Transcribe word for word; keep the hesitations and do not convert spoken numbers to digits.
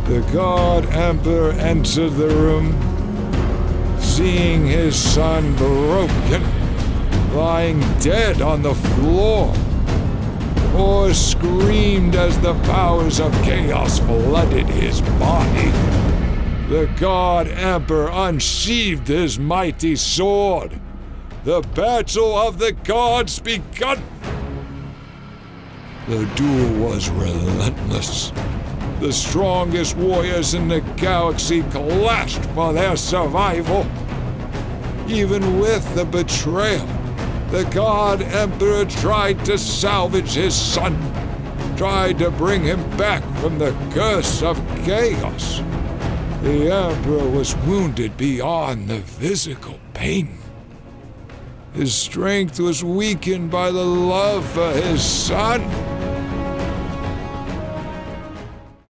The God Emperor entered the room, seeing his son broken, lying dead on the floor. Horus screamed as the powers of chaos flooded his body. The God Emperor unsheathed his mighty sword. The battle of the gods begun. The duel was relentless. The strongest warriors in the galaxy clashed for their survival. Even with the betrayal, the God Emperor tried to salvage his son, tried to bring him back from the curse of chaos. The Emperor was wounded beyond the physical pain. His strength was weakened by the love for his son.